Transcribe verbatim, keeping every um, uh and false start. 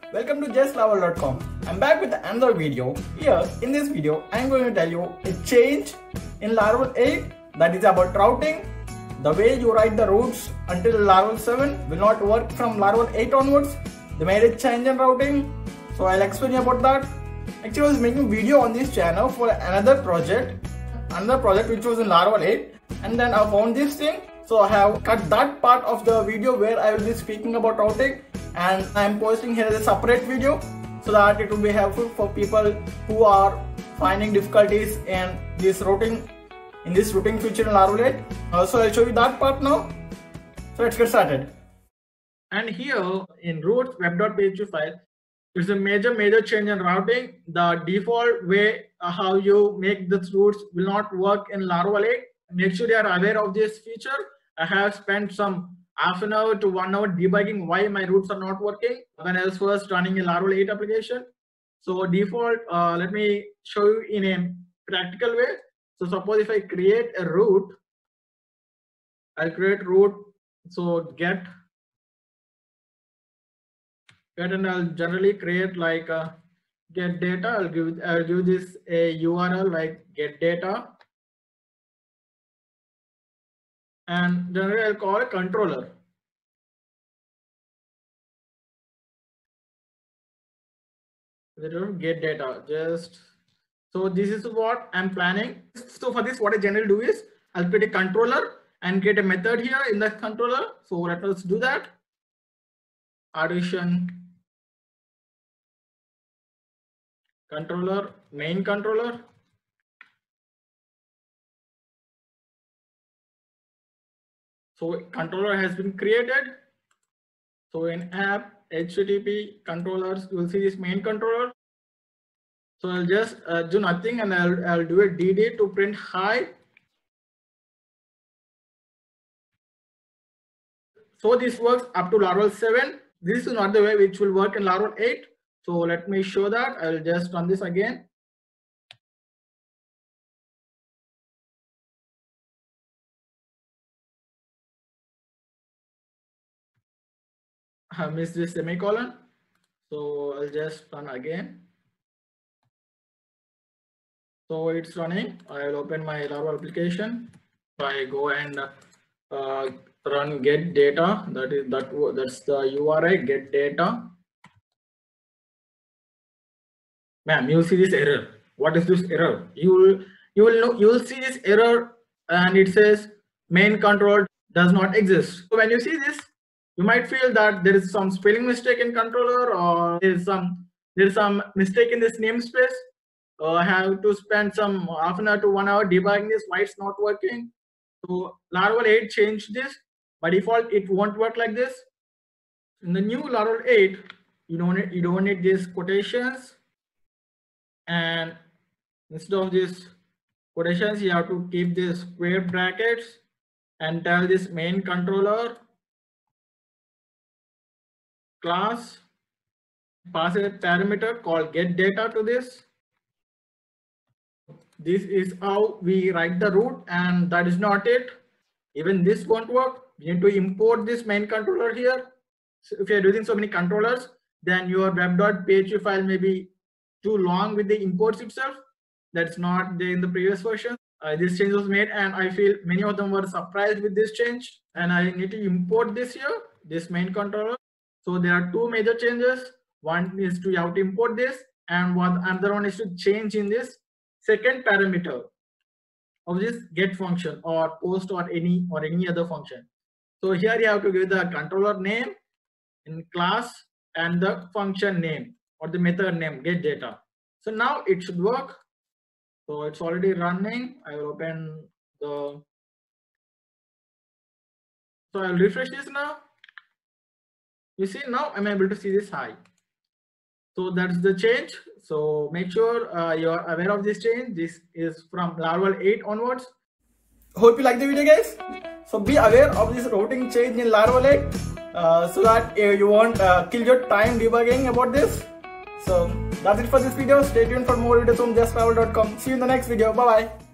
Welcome to just Laravel dot com. I'm back with another video. Here in this video I'm going to tell you a change in Laravel eight that is about routing. The way you write the routes until Laravel seven will not work from Laravel eight onwards. They made a change in routing, so I'll explain you about that. Actually, I was making a video on this channel for another project, another project which was in Laravel eight, and then I found this thing. So I have cut that part of the video where I will be speaking about routing, and I am posting here as a separate video so that it will be helpful for people who are finding difficulties in this routing, in this routing feature in Laravel eight. Uh, so I'll show you that part now. So let's get started. And here in routes web.php file, it's a major major change in routing. The default way uh, how you make the routes will not work in Laravel eight. Make sure you are aware of this feature. I have spent some half an hour to one hour debugging why my routes are not working when I was first running a Laravel eight application. So default, uh, let me show you in a practical way. So suppose if I create a route, I'll create route. So get, get, and I'll generally create like a get data. I'll give I'll give this a U R L like get data. And generally I'll call it controller. Get data. Just so this is what I'm planning. So for this, what I generally do is I'll create a controller and create a method here in the controller. So let us do that. Addition controller, main controller. So controller has been created. So in app H T T P controllers, you will see this main controller. So I'll just uh, do nothing, and I'll, I'll do a D D to print hi. So this works up to Laravel seven. This is not the way which will work in Laravel eight. So let me show that. I'll just run this again. I missed this semicolon, so I'll just run again. So it's running. I'll open my Laravel application. I go and uh, run get data. That is that that's the U R I get data. Ma'am, you will see this error. What is this error? You will you will know you will see this error, and it says main controller does not exist. So when you see this, you might feel that there is some spelling mistake in controller, or there is some there is some mistake in this namespace. Uh, I have to spend some half an hour to one hour debugging this, why it's not working. So Laravel eight changed this. By default, it won't work like this. In the new Laravel eight, you don't need, you don't need these quotations, and instead of these quotations, you have to keep these square brackets and tell this main controller class, pass a parameter called getData to this. This is how we write the route, and that is not it. Even this won't work. You need to import this main controller here. So if you're using so many controllers, then your web.php file may be too long with the imports itself. That's not there in the previous version. Uh, this change was made, and I feel many of them were surprised with this change. And I need to import this here, this main controller. So there are two major changes. One is to you have to import this, and one another one is to change in this second parameter of this get function or post or any or any other function. So here you have to give the controller name in class and the function name or the method name get data. So now it should work. So it's already running. I will open the. So I'll refresh this now. You see, now I'm able to see this high. So that's the change. So make sure uh, you are aware of this change. This is from Laravel eight onwards. Hope you like the video, guys. So be aware of this routing change in Laravel eight uh, so that uh, you won't uh, kill your time debugging about this. So that's it for this video. Stay tuned for more videos on just Laravel dot com. See you in the next video. Bye bye.